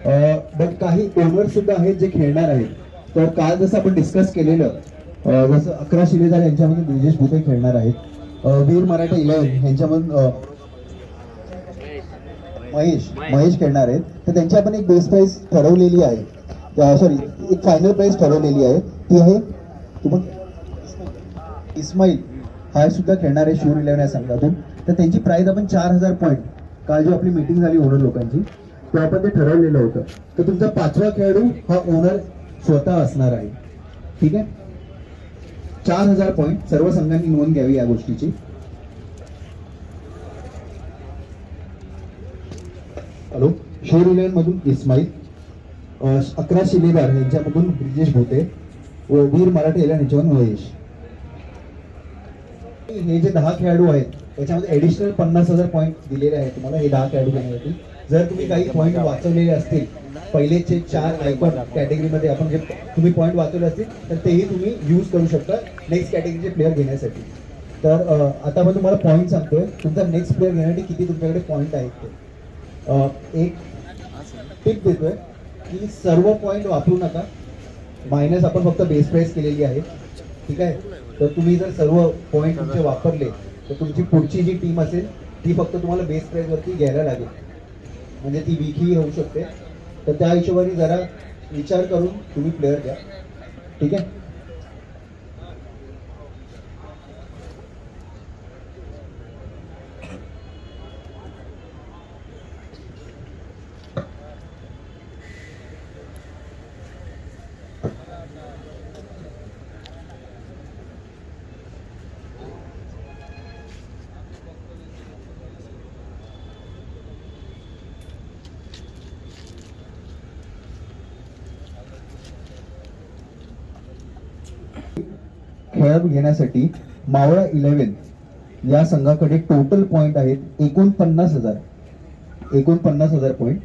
But काही owner सुद्धा आहेत जे खेळणार आहेत. तर काल जसं आपण डिस्कस केलेलं, जसं 11 शिलेदार यांच्यामधून ब्रिजेश भुते खेळणार आहेत, वीर मराठा 11 यांच्यामधून महेश खेळणार आहेत. तर त्यांची आपण एक बेस प्राइस ठरवलेली आहे, सॉरी एक फायनल प्राइस ठरवलेली आहे, ती आहे इस्माईल हा सुद्धा खेळणार आहे शूर 11 या संघातून. तर त्यांची प्राइस आपण 4000 पॉईंट, काल जी आपली मीटिंग झाली ओनर लोकांची तेव्हा आपण ते ठरवलेलं होतं. तर तुमचा 5वा खेळाडू हा ओनर स्वतः असणार आहे. ठीक आहे, 4000 पॉईंट सर्व संघांनी नोंद घ्यावी या गोष्टीची. हॅलो, शूर 11 मधून इस्माईल, 11 शिलेदार यांच्यामधून ब्रिजेश भोते व वीर मराठा 11 यांच्यामधून महेश. हे जे 10 खेळाडू आहेत त्याच्यामध्ये ऍडिशनल 50,000 पॉईंट दिलेले आहेत तुम्हाला हे 10 खेळाडू घेण्यासाठी. जर तुम्ही काही पॉईंट वाचवलेले असतील, पहिलेचे 4 आयकॉन कॅटेगरीमध्ये आपण जे तुम्ही पॉईंट वाचवले असतील तर तेही तुम्ही यूज करू शकता नेक्स्ट कॅटेगरीचे प्लेअर घेण्यासाठी. तर आता मी तुम्हाला पॉईंट सांगतोय, तुमचा नेक्स्ट प्लेअर घेण्यासाठी किती तुमच्याकडे पॉईंट आहेत ते. एक टिप देतोय की सर्व पॉईंट वापरू नका, मायनस आपण फक्त बेस प्राइस केलेली आहे. ठीक आहे, तर तुम्ही जर सर्व पॉईंट तुमचे वापरले तर तुमची पुढची जी टीम असेल ती फक्त तुम्हाला बेस प्राइस वरती घ्यायला लागेल, म्हणजे ती वीकही होऊ शकते. तर त्या हिशोबाने जरा विचार करून तुम्ही प्लेअर घ्या. ठीक आहे, खेळ घेण्यासाठी मावळा 11 या संघाकडे टोटल पॉइंट आहेत 49,000 पॉइंट.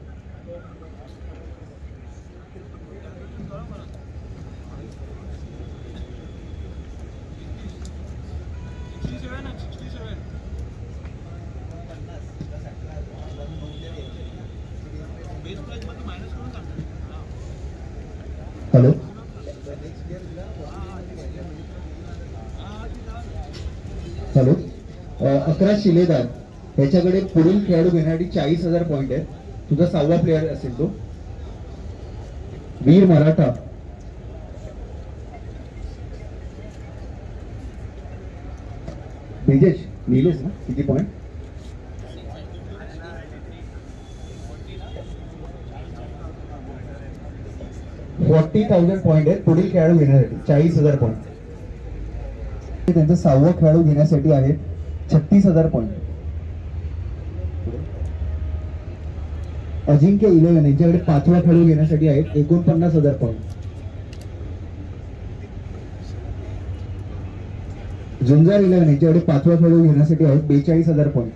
हॅलो, हॅलो, 11 शिलेदार ह्याच्याकडे पुढील खेळाडू घेण्यासाठी 40,000 पॉईंट आहेत. तुझा 6वा प्लेअर असेल तो वीर मराठा. ब्रिजेश लिहिलेस ना किती पॉईंट? 40,000 पॉईंट आहेत पुढील खेळाडू घेण्यासाठी, 40,000 पॉईंट. त्यांचा 6वा खेळाडू घेण्यासाठी आहेत 36,000 पॉईंट. अजिंक्य 11 यांच्याकडे 5वा खेळाडू घेण्यासाठी आहेत 49,000 पॉईंट. झुंजार 11 यांच्याकडे 5वा खेळाडू घेण्यासाठी आहेत 42,000 पॉईंट.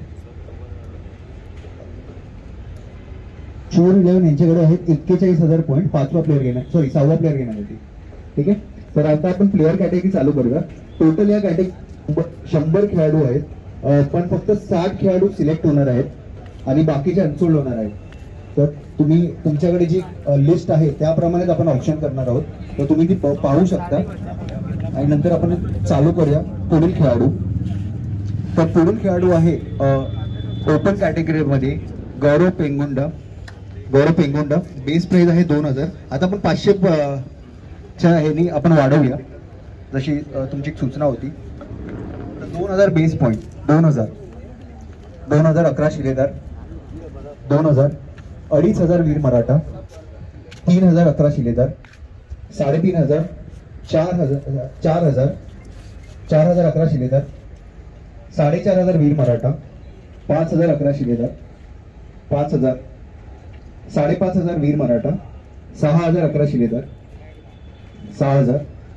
शूर 11 यांच्याकडे आहेत 41,000 पॉईंट 6वा प्लेअर घेण्यासाठी. ठीक आहे, तर आता आपण प्लेअर कॅटेगरी चालू करूया. टोटल या कॅटेगरी 100 खेळाडू आहेत, पण फक्त 60 खेळाडू सिलेक्ट होणार आहेत आणि बाकीचे अनसोल्ड होणार आहेत. तर तुम्ही तुमच्याकडे जी लिस्ट आहे त्याप्रमाणेच आपण ऑप्शन करणार आहोत, तर तुम्ही ती पाहू शकता आणि नंतर आपण चालू करूया पुढील खेळाडू. तर पुढील खेळाडू आहे ओपन कॅटेगरीमध्ये गौरव पेंगुंडा. बेस प्राइस आहे 2,000. आता आपण 500 च्या ह्यानी आपण वाढवूया जशी तुमची सूचना होती. 2,000 बेस पॉइंट, 2,000 11 शिलेदार, 2,000 2,500 वीर मराठा, 3,000 11 शिलेदार, 3,500 4,000 11 शिलेदार, 4,500 वीर मराठा, 5,000 11 शिलेदार, 5,000 5,500 वीर मराठा, 6,000 11 शिलेदार, 6,000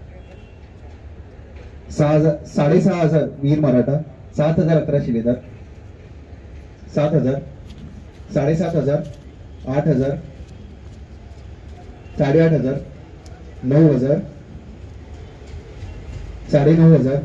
6,500 वीर मराठा, 7,000 11 शिलेदार, 7,000 7,500 8,000 8,500 9,000 9,500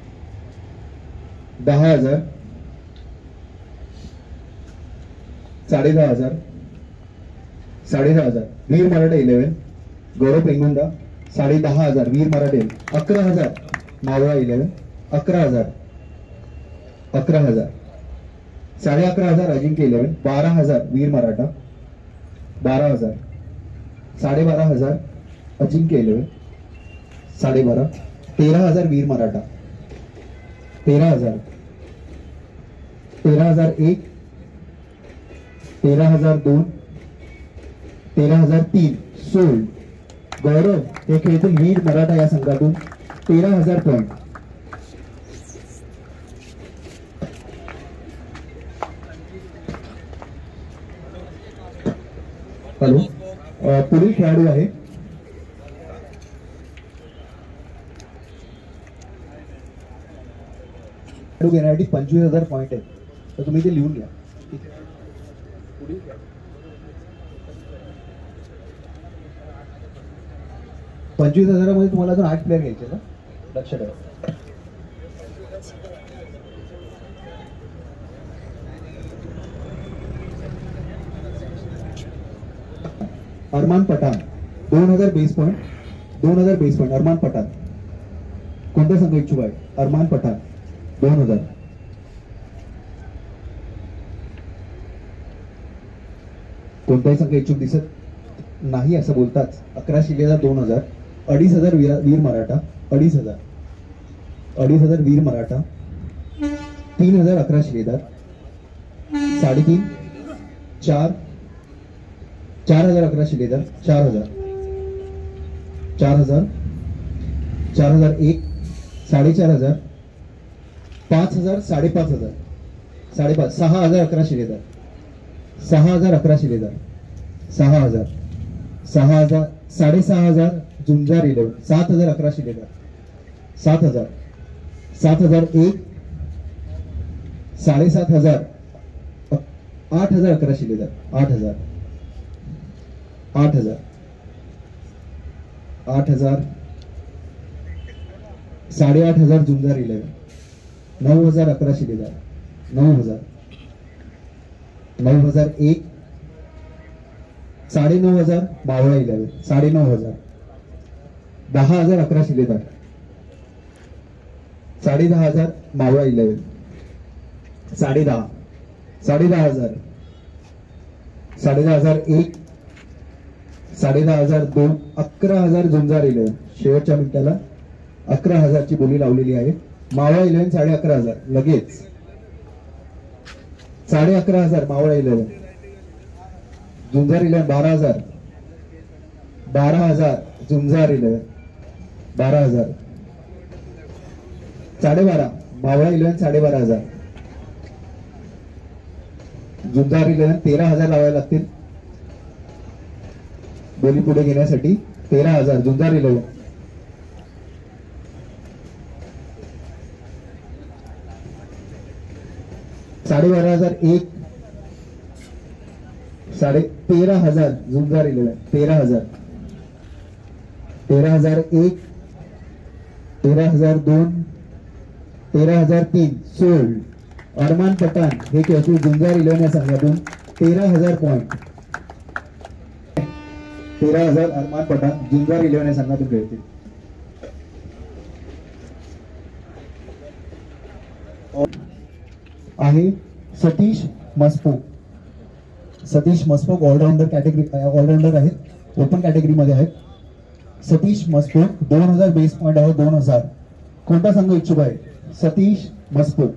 10,000 10,500 10,500 वीर मराठा 11 गौरव पेंगुंदा 10,500 वीर मराठा 11,000 मावळा 11 11,000 11,000 11,500 अजिंक्य 11 12,000 वीर मराठा 12,000 12,500 अजिंक्य 11 12,500 13,000 वीर मराठा 13,000 13,001 13,002 13,003 सोल्ड गौरव हे खेळतील वीर मराठा या संघातून 13,000 पॉइंट. हॅलो पुढील खेळाडू आहे घेण्यासाठी 25,000 पॉइंट आहेत तर तुम्ही ते लिहून घ्या. 25,000 मध्ये तुम्हाला अजून 8 प्लेअर घ्यायचे ना लक्ष ठेवा. Armaan Pathan 2,000 base point 2,000 base point Armaan Pathan कोणत्या संघ इच्छुक आहे? अरमान पठाण 2,000 कोणताही संघ इच्छुक दिसत नाही असं बोलताच 11 शिलेदार 2,000 2,500 वीर मराठा 2,500 वीर मराठा 3,000 11 शिलेदार 3.5 4 4,000 11 शिलेदार 4,000 4,000 4,001 4,500 5,000 5,500 5,500 6,000 11 शिलेदार 6,000 11 शिलेदार 6,000 6,000 6,500 झुंजार 11 7,000 11 शिलेदार 7,000 7,001 7,500 8,000 11 शिलेदार 8,000 8,000 8,000 8,500 झुंजार 11 9,000 11 शिलेदार 9,000 9,001 9,500 मावळा 11 9,500 10,000 11 शिलेदार 10,500 मावळा 11 10,500 10,500 10,501 10,500 2 11,000 झुंजार 11 शेवटच्या मिनिटाला 11,000 ची बोली लावलेली आहे. मावळा 11 11,500 लगेच 11,500 मावळा 11 झुंजार 11 12,000 12,000 झुंजार 11 12,000 12,500 मावळा 11 12,500 झुंजार 11 13,000 लावायला लागतील बोली पुढे घेण्यासाठी 13,000 झुंजार 11 12,500 1 13,000 झुंजार 11 13,000 13,001 13,002 13,003 सोल्ड अरमान पठाण हे खेळतील झुंजार 11 या संघातून 13,000 पॉइंट 13,000 अरमान पठाण झुंजार 11 या संघातून खेळतील. आहे सतीश मस्पोक सतीश मस्पोक ऑलराऊंडर आहेत ओपन कॅटेगरी मध्ये आहेत. सतीश मस्पोक 2,000 बेस पॉइंट आहे 2,000 कोणता संघ इच्छुक आहे? सतीश मस्पोक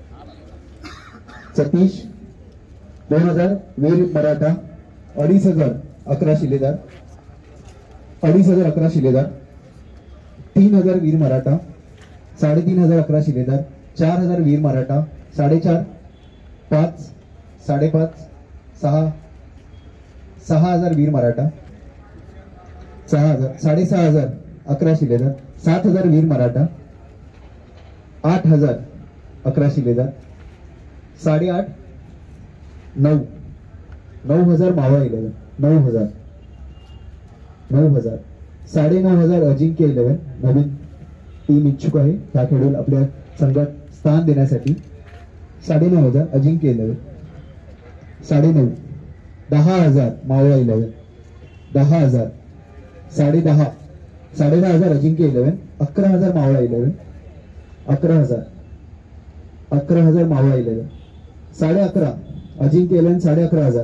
सतीश 2,000 वीर मराठा 2,500 11 शिलेदार 2,500 11 शिलेदार 3,000 वीर मराठा 3,500 11 शिलेदार 4,000 वीर मराठा 4.5 5 5.5 6 6,000 वीर मराठा 6,000 6,500 11 शिलेदार 7,000 वीर मराठा 8,000 11 शिलेदार 8.5 9 9,000 मावळा 11 9,000 9,000 9,500 अजिंक्य 11 नवीन टीम इच्छुक आहे त्या खेळाडूला आपल्या संघात स्थान देण्यासाठी 9,500 अजिंक्य 11 9.5 10,000 मावळा 11 10,000, 10,500, 10,500 अजिंक्य 11, 11,000 मावळा 11, 11,000, 11,000 मावळा 11, 11,500 अजिंक्य 11, 11,500,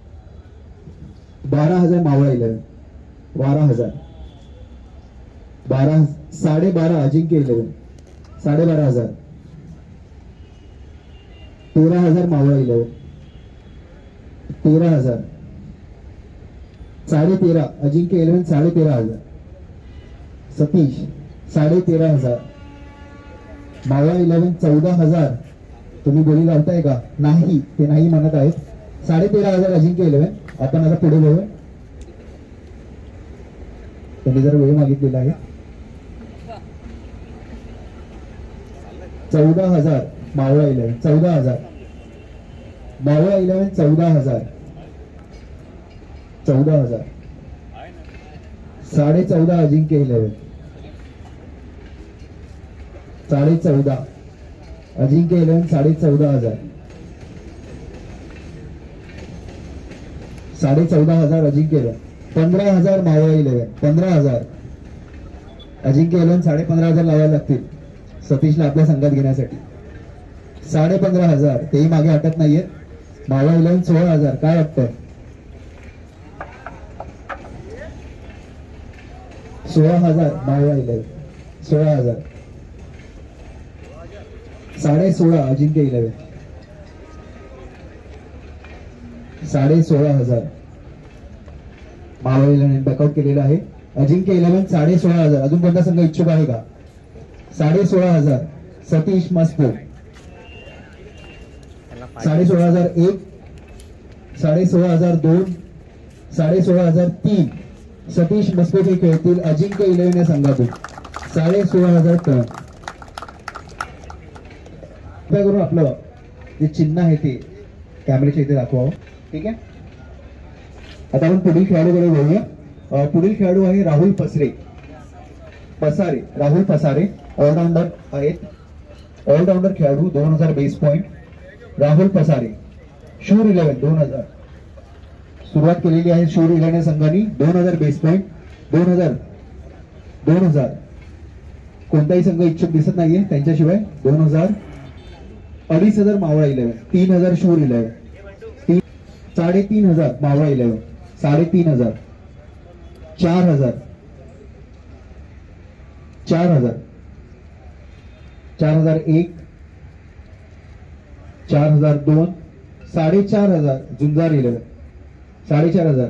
12,000 मावळा 11, 12,000, 12,500 अजिंक्य 11, 12,500, 13,000 मावळा 11, 13,000, 13,500 अजिंक्य 11, 13,500, सतीश 13,500 मावळा 11, 14,000. तुम्ही बोली लावताय का? नाही, ते नाही म्हणत आहेत. 13,500 अजिंक्य 11. आपण आता पुढे बघूया. त्यांनी जरा वेळ मागितलेला आहे. 14,000 मावळा 11, 14,000 मावळा 11, 14,000, 14,000, 14,500 अजिंक्य 11, 14,500 अजिंक्य 11, 14,500, 14,500 अजिंक्य 11, 15,000 मावळा 11, 15,000 अजिंक्य 11, 15,500 लावायला लागतील सतीशला आपल्या संघात घेण्यासाठी. 15,500 तेही मागे हटत नाहीये. मावळा 11, 16,000. काय वाटतं? 16,000 मावळा 11, 16,000, 16,500 अजिंक्य 11, 16,500 मावळा 11 बॅकआउट केलेला आहे. अजिंक्य 11, 16,500. अजून कोणता संघ इच्छुक आहे का? 16,500 सतीश मस्को, 16,001, 16,002, 16,003 सतीश मस्को खेळतील अजिंक्य 11 या संघातून. 16,500 टन. करून आपलं जे चिन्ह आहे ते कॅमेऱ्याच्या इथे दाखवावं. ठीक आहे. आता आपण पुढील खेळाडूकडे बघूया. पुढील खेळाडू आहे राहुल पसारे. राहुल पसारे ऑलराऊंडर आहेत. ऑलराऊंडर खेळाडू. 2,000 बेस पॉइंट. राहुल पसारे शूर 11, 2,000 सुरुवात केलेली आहे शूर 11 संघाने. 2,000 बेस पॉइंट. 2,000 कोणताही संघ इच्छुक दिसत नाहीये त्यांच्याशिवाय. 2,000, 2,500 मावळा 11, 3,000 शूर 11, 3,500 मावळा 11, 3,500, 4,000, 4,000, 4,001, 4,002, 4,500 झुंजार 11, 4,500,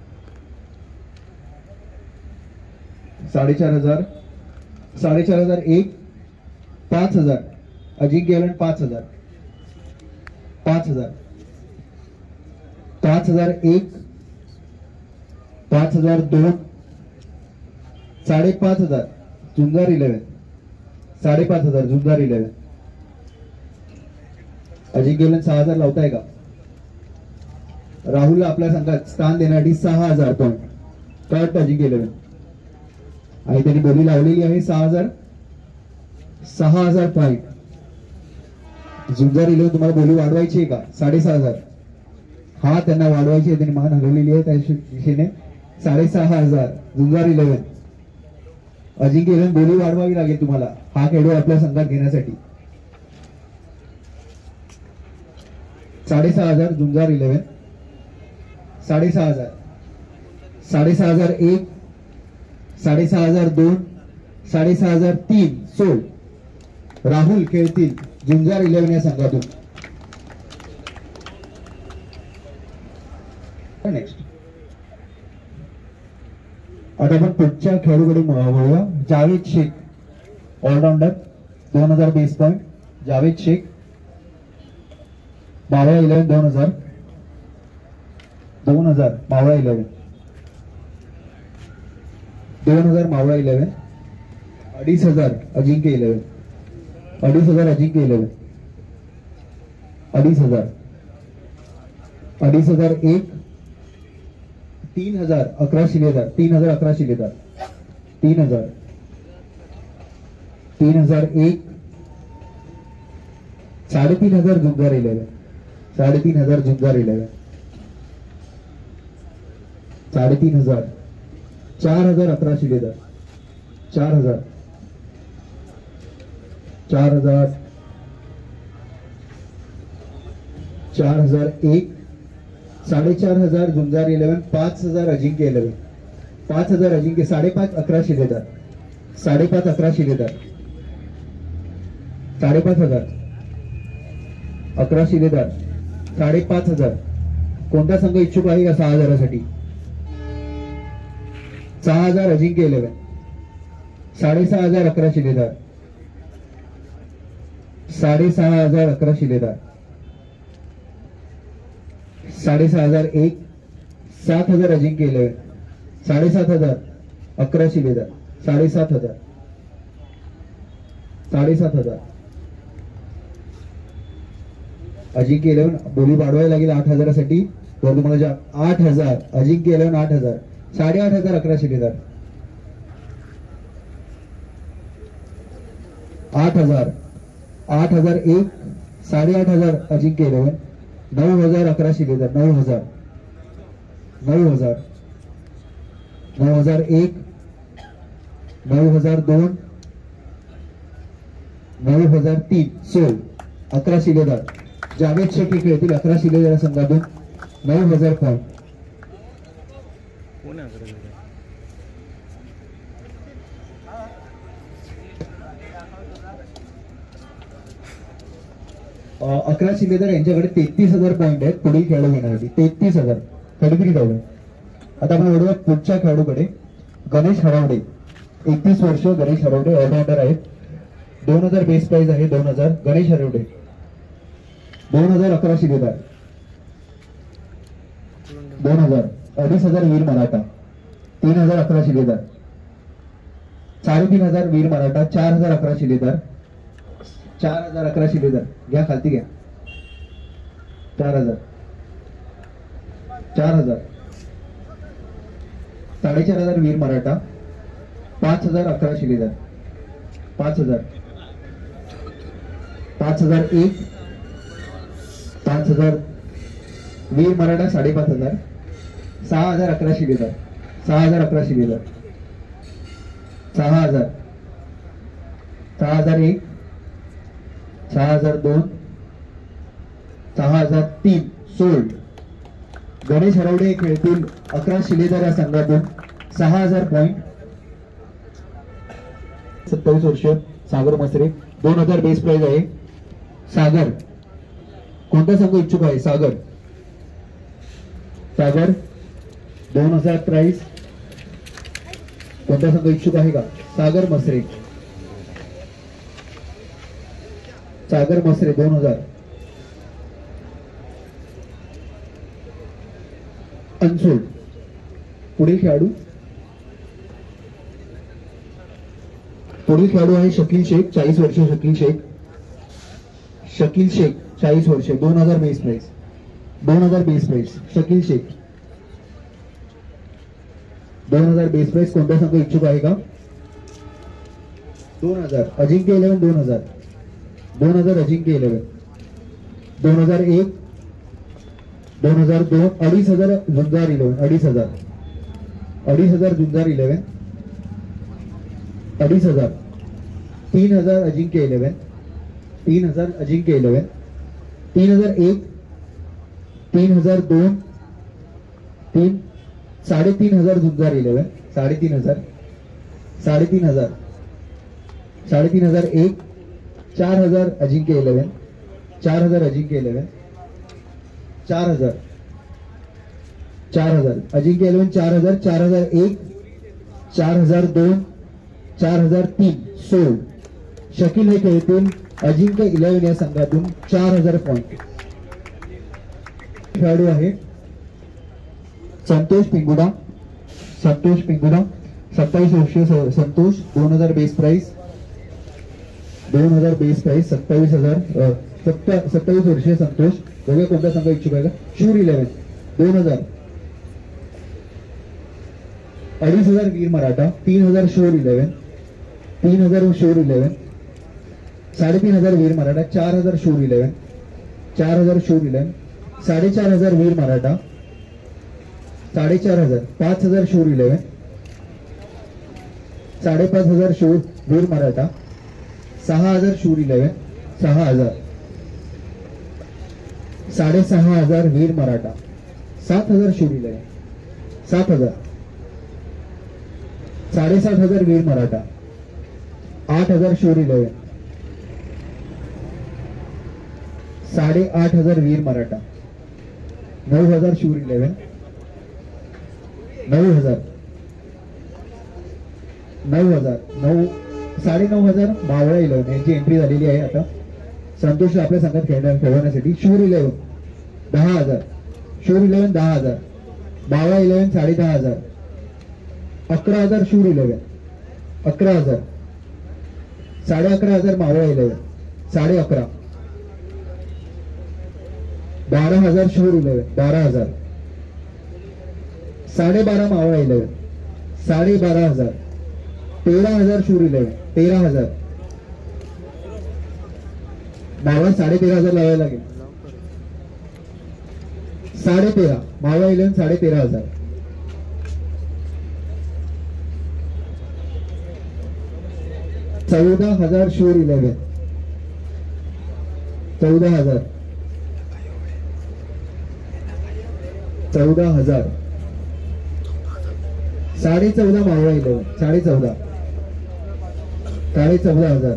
4,500, 4,501, 5,000 अजिंक्य 11, 5,000, 5,000, 5,001, 5,002, 5,500 झुंजार 11, 5,500 झुंजार 11. अजिंक्य 11 6,000 लावताय का? राहुलला आपल्या संघात स्थान देण्यासाठी 6,000 पॉइंट. काय वाटतं अजिंक्य 11? आणि त्यांनी बोली लावलेली आहे 6,000 पॉइंट. झुंजार 11 तुम्हाला बोली वाढवायची आहे का? 6,500. हा त्यांना वाढवायची आहे. त्यांनी मान हलवलेली आहे त्या दिशेने. 6,500 झुंजार 11. अजिंक्य 11 बोली वाढवावी लागेल तुम्हाला हा खेळाडू आपल्या संघात घेण्यासाठी. 6,500 झुंजार 11, 6,500, 6,501, 6,502, 6,503 सोल. राहुल खेळतील झुंजार 11 या संघातून. नेक्स्ट आता आपण पुढच्या खेळाडूकडे वळूया. Javed Shaikh allrounder. 2,000 base point. Javed Shaikh Mavala 11, 2,000, 2,000 मावळा 11, 2,000 मावळा 11, 2,500 अजिंक्य 11, 2,500 अजिंक्य 11, 2,500, 2,501, 3,000 11 शिलेदार, 3,000 11 शिलेदार, 3,000, 3,001, 3,500 झुंजार 11, 3,500 झुंजार 11, 3,500, 4,000 11 शिलेदार, 4,000, 4,000, 4,001, 4,500 झुंजार 11, 5,000 अजिंक्य 11, 5,000 अजिंक्य, 5,500 11 शिलेदार, 5,500 11 शिलेदार, 5,500 11 शिलेदार, 5,500. कोणता संघ इच्छुक आहे का 6,000 साठी? 6,000 अजिंक्य 11, 6,500 11 शिलेदार, 6,500 11 शिलेदार, 6,501, 7,000 अजिंक्य 11, 7,500 11 शिलेदार, 7,500, 7,500 अजिंक्य 11. बोली वाढवायला लागेल 8,000 साठी. तर तुम्हाला 8,000 अजिंक्य 11, 8,000, 8,500 11 शिलेदार, 8,000, 8,001, 8,500 अजिंक्य 11, 9,000 11 शिलेदार, 9,000, 9,000, 9,001, 9,002, 9,003 16 11 शिलेदार. जावेद शेख खेळतील 11 शिलेदार संघातून. 9,000 पॉईंट. अकरा शिलेदार यांच्याकडे 33,000 पॉईंट आहेत पुढील खेळाडू घेण्यासाठी. 33,000 कधीतरी धावले. आता आपण वळूया पुढच्या खेळाडूकडे. गणेश हरवडे, 31 वर्ष. गणेश हरवडे ऑलराऊंडर आहेत. 2,000 बेस प्राइस आहे. 2,000 गणेश हरवडे. 2,000 11 शिलेदार, 2,000 2,500 वीर मराठा, 3,000 11 शिलेदार, 3,500 वीर मराठा, 4,000 11 शिलेदार, 4,000 11 शिलेदार. घ्या खालती घ्या. 4,000, 4,000, 4,500 वीर मराठा, 5,000 11 शिलेदार, 5,000, 5,001, 5,000 वीर मराठा, 5,500, 6,000 11 शिलेदार, 6,000 11 शिलेदार, 6,000, 6,001, 6,002, 6,003 सोल्ड. गणेश हरवडे खेळतील 11 शिलेदार या संघातून. 6,000 पॉईंट. 27 वर्ष. सागर मसरे. 2,000 बेस प्राइस आहे. सागर, कोणता संघ इच्छुक आहे? सागर, सागर 2,000 प्राइस. कोणता संघ इच्छुक आहे का? सागर मसरे, सागर मसरे 2,000. अनसोल्ड. पुढील खेळाडू, पुढील खेळाडू आहे शकील शेख, 40 वर्ष. शकील शेख, शकील शेख 40 वर्ष. 2,000 base price, 2,000 base price. Shakeel Shaikh 2,000 base price. कोणता संघ इच्छुक आहे का? 2,000 अजिंक्य 11, 2,000, 2,000 अजिंक्य 11, 2,001, 2,002, 2,500 झुंजार 11, 2,500, 2,500 झुंजार 11, 2,500, 3,000 अजिंक्य 11, 3,000 अजिंक्य 11, 3,001, 3,002, 3,500 झुंजार 11, 3,500, 3,500, 3,501, 4,000 अजिंक्य 11, 4,000 अजिंक्य 11, 4,000, 4,000 अजिंक्य 11, 4,000, 4,001, 4,002, 4,003 सोल्ड. शकील हे खेळतील अजिंक्य 11 या संघातून. 4,000 पॉईंट. खेळाडू आहे संतोष पिंगुडा, संतोष पिंगुडा 27 वर्ष. Santosh 2,000 base price, 2,000 base price. 27,000 27 वर्ष. संतोष. बघा कोणता संघ इच्छुक आहे का? शूर 11, 2,000, 2,500 वीर मराठा, 3,000 शोर 11, 3,000 शोर 11, 3,500 वीर मराठा, 4,000 शोर 11, 4,000 शोर 11, 4,500 वीर मराठा, 4,500, 5,000 शूर 11, 5,500 शूर वीर मराठा, 6,000 शूर 11, 6,000, 6,500 वीर मराठा, 7,000 शूर 11, 7,000, 7,500 वीर मराठा, 8,000 शूर 11, 8,500 वीर मराठा, 9,000 शूर 11, 9,000, 9,000, 9,500 मावळा 11 यांची एंट्री झालेली आहे आता संतोष आपल्या संघात खेळवण्यासाठी. शूर 11 10,000, शूर 11 10,000, मावळा 11 10,500, 11,000 शूर 11, 11,000, 11,500 मावळा 11, 11,500, 12,000 शूर 11, 12,000, 12,500 मावळा 11, 12,500, 13,000 शूर 11, 13,000, मावळा 13,500 लावायला लागेल. 13,500 मावळा 11 13,500, 14,000 शूर 11, 14,000, 14,000, 14,500 मावळा 11, 14,500, 14,500,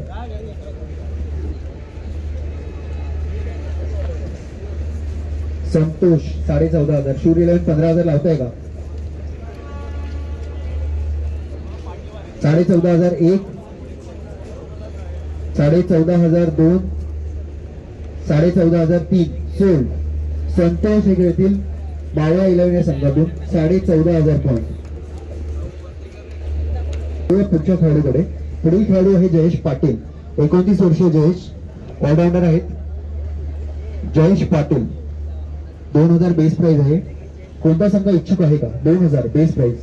संतोष 14,500 शूर 11 15,000 लावताय का? 14,500 1, 14,500 2, 14,500 3 सोल्ड. संतोष हे खेळतील मावळा 11 या संघातून 14,500 पॉईंट. पुढच्या खेळाडूकडे. पुढील खेळाडू आहे जयेश पाटील, 29 वर्षीय जयेश, ऑलराऊंडर आहेत. जयेश पाटील 2,000 बेस प्राइस आहे. कोणता संघ इच्छुक आहे का? 2,000 base price,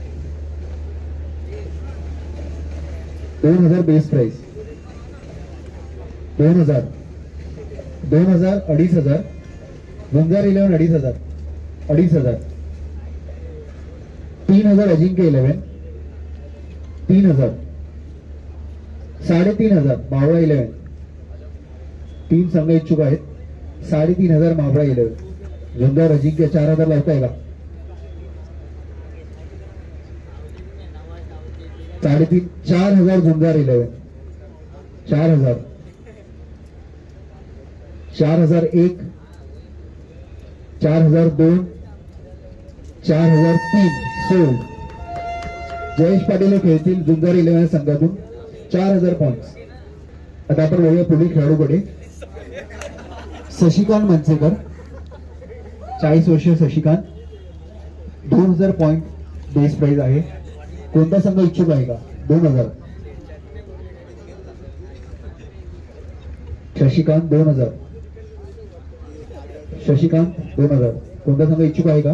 2,000 base price, 2,000, 2,000 2,500, Gunjar 11 2,500, 2,500, 3,000 Ajinkya 11, 3,000, 3,500 मावळा 11, 3 संघ इच्छुक आहेत. 3,500 मावळा 11, झुंजार अजिंक्य 4,000 लावताय का? 3,500, 4,000 झुंजार 11, 4,000, 4,001, 4,002, 4,003 सोल्ड. जयेश पाटील हे खेळतील झुंजार 11 संघातून 4,000 पॉइंट्स. आता आपण बघूया पुढील खेळाडूकडे. शशिकांत मनसेकर 40 वर्षीय शशिकांत, 2,000 पॉइंट बेस प्राइस आहे. कोणता संघ इच्छुक आहे का? 2,000, शशिकांत 2,000, शशिकांत 2,000, कोणता संघ इच्छुक आहे का?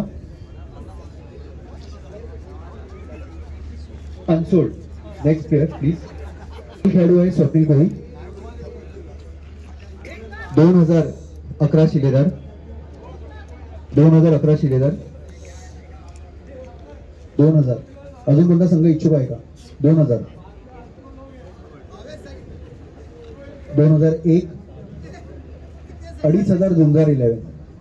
अनसोल्ड. Next player please. खेळाडू आहे स्वप्नील कोहली, 2,011 शिलेदार, 2,011 शिलेदार, 2,000. अजून कोणता संघ इच्छुक आहे का? 2,000, 2,001, 2,500 झुंजार 11,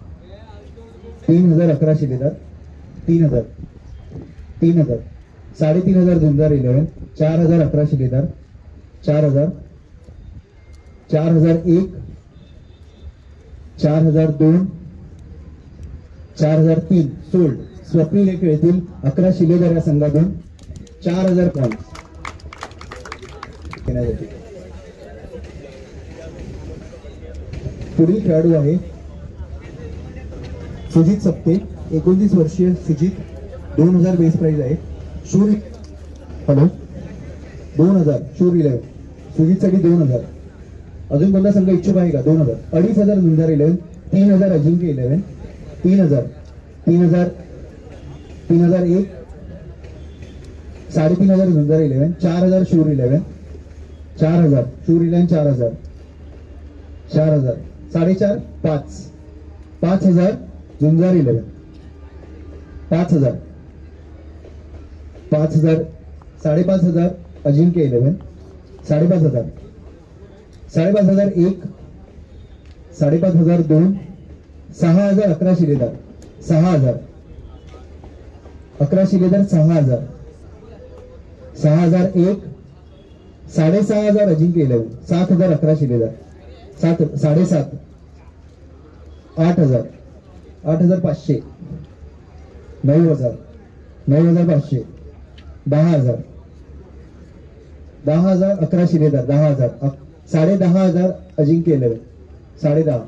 3,011 शिलेदार, 3,000, 3,000, 3,500 झुंजार 11, 4,011 शिलेदार, 4,000, 4,001, 4,002, 4,003 सोल्ड. स्वप्नील हे खेळतील 11 शिलेदार या संघातून 4,000 पॉइंट. पुढील खेळाडू आहे सुजित सप्ते, 29 वर्षीय सुजित, 2,000 बेस प्राइस आहे. शूर 2,000 शूर 11 सुजित साठी 2,000. अजून कोणता संघ इच्छुक आहे का? 2,000, 2,500 झुंजार 11, 3,000 अजिंक्य 11, 3,000, 3,000, 3,001, 3,500 झुंजार 11, 4,000 शूर 11, 4,000 शूर 11, 4,000, 4,000, 4,500, 5,000 झुंजार 11, 5,000 5,000 5,500 अजिंक्य 11 5,500 5,500 1 5,500 2 6,000 11 शिलेदार 6,000 11 शिलेदार 6,000 6,000 1 6,500 अजिंक्य 11 7,000 11 शिलेदार 7,500 8,000 8,500 9,000 9,500 10,000 10,000 11 शिलेदार 10,000 10,500 अजिंक्य 11 10,500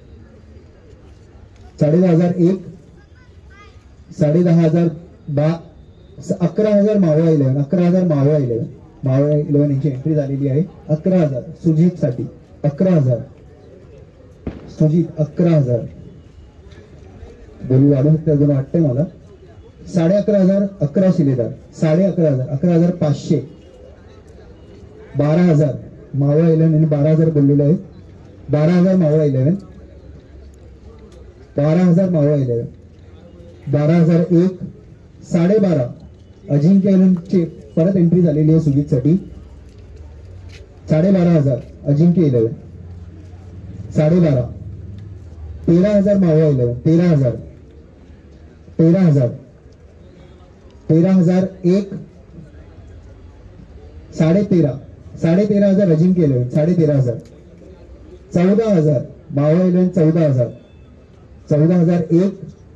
10,500 1 10,500 11,000 मावळा 11 11,000 मावळा 11 मावळा 11 यांची एंट्री झालेली आहे 11,000 सुजित साठी 11,000 सुजित 11,000 बोली वाढू शकते अजून वाटतंय मला 11,500 11 शिलेदार 11,500 11,500 12,000 मावळा 11 यांनी 12,000 बोललेले आहेत 12,000 मावळा 11 12,000 मावळा 11 12,000 1 12,500 अजिंक्य 11 ची परत एंट्री झालेली आहे सुजित साठी 12,500 अजिंक्य 11 12,500 13,000 मावळा 11 13,000 13,000 13,000 1 13,500 अजिंक्य 11 13,500 14,000 मावळा 11 14,000 14,000 1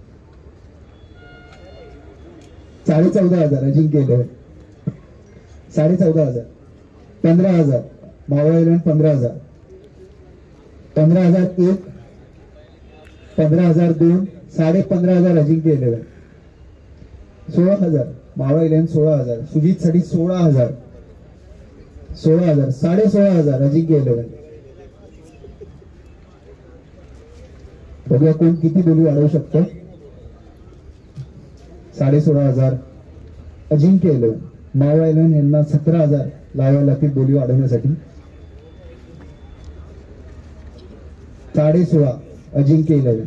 14,500 अजिंक्य 11 14,500 15,000 मावळा 11 15,000 15,000 1 15,000 2 15,500 अजिंक्य 11 16,000 मावळा 11 16,000 सुजित साठी 16,000 16,000 16,500 अजिंक्य 11 बघूया कोण किती बोली वाढवू शकतो 16,500 अजिंक्य 11 मावळा 11 यांना 17,000 लावायला लागतील बोली वाढवण्यासाठी 16,500 अजिंक्य 11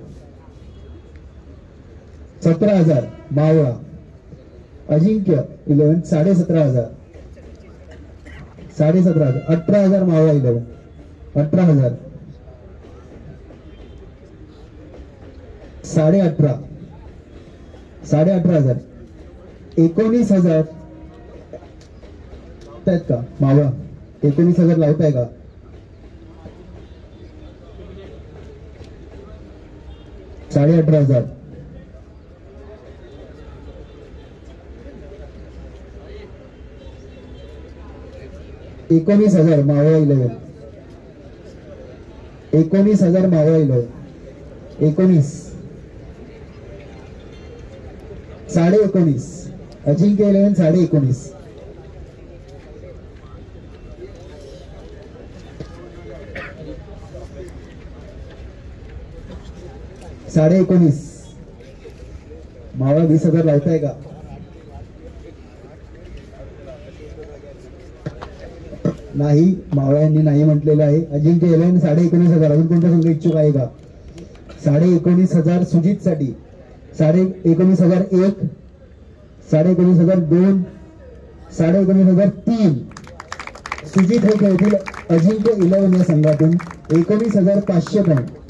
17,000 मावळा अजिंक्य 11 17,500 17,500 18,000 मावळा 11 18,000 18,500 18,500 19,000 लावतायत का मावळा 19,000 लावताय का 18,500 19,000 मावळा 11 19,000 मावळा 11 19 19,500 अजिंक्य 11 19,500 19,500 मावळा 20,000 लावताय का नाही मावळ्यांनी नाही म्हटलेलं आहे अजिंक्य 11 19,500 अजून कोणता संघ इच्छुक आहे का 19,500 सुजित साठी 19,500 1 19,500 2 19,500 3 सुजित हे खेळतील अजिंक्य 11 या संघातून 19,500 पॉईंट